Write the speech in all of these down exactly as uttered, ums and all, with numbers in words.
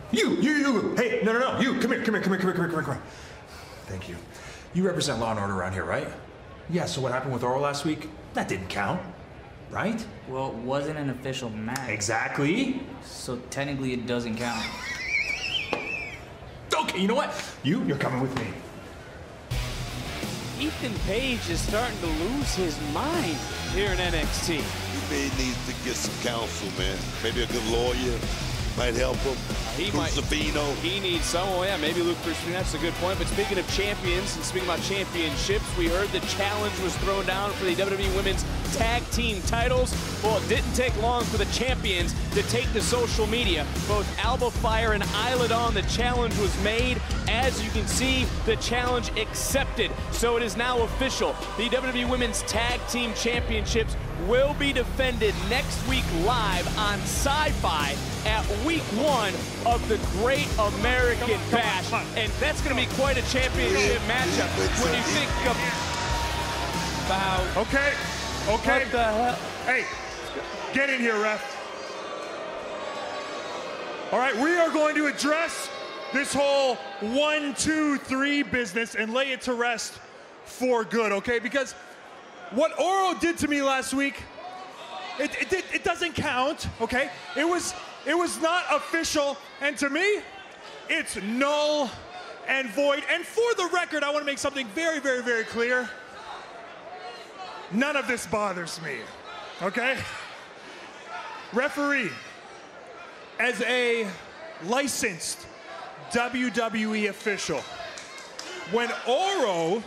You, you, you. Hey, no, no, no. You, come here, come here, come here, come here, come here, come here, come here. Thank you. You represent law and order around here, right? Yeah, so what happened with Oro last week? That didn't count, right? Well, it wasn't an official match. Exactly. So technically it doesn't count. Okay, you know what? You, you're coming with me. Ethan Page is starting to lose his mind here in N X T. He may need to get some counsel, man. Maybe a good lawyer might help him. He Crucifino. might. He needs someone. Yeah, maybe Luke Crucifino. That's a good point. But speaking of champions and speaking about championships, we heard the challenge was thrown down for the W W E Women's Tag Team titles. Well, it didn't take long for the champions to take to social media. Both Alba Fire and Isla Dawn, the challenge was made. As you can see, the challenge accepted. So it is now official. The W W E Women's Tag Team Championships will be defended next week live on Sci-Fi at week one of the Great American Bash. And that's going to be quite a championship matchup when you think of about... Okay, okay. What the hell? Hey, get in here, ref. All right, we are going to address this whole one, two, three business and lay it to rest for good, okay? Because what Oro did to me last week, it, it, it, it doesn't count, okay? It was, it was not official, and to me, it's null and void. And for the record, I want to make something very, very, very clear. None of this bothers me, okay? Referee, as a licensed W W E official, when Oro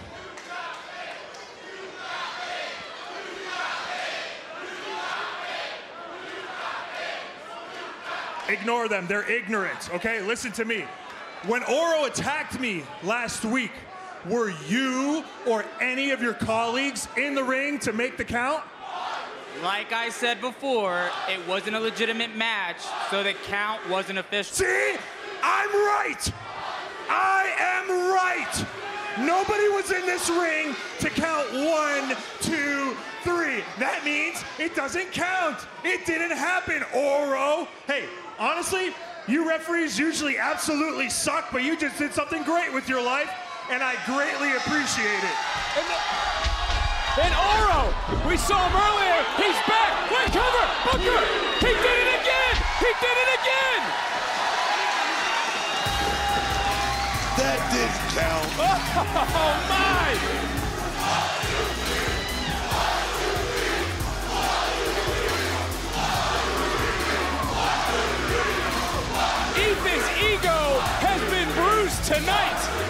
ignore them, they're ignorant, okay? Listen to me. When Oro attacked me last week, were you or any of your colleagues in the ring to make the count? Like I said before, it wasn't a legitimate match, so the count wasn't official. See? I'm right! I am right! Nobody was in this ring to count one, two, three. That means it doesn't count. It didn't happen, Oro. Hey, honestly, you referees usually absolutely suck, but you just did something great with your life, and I greatly appreciate it. And, the, and Oro, we saw him earlier. He's back. Wait, cover. Booker. He did it again. He did it again. That didn't count. Oh, my. Ethan's ego has been bruised tonight.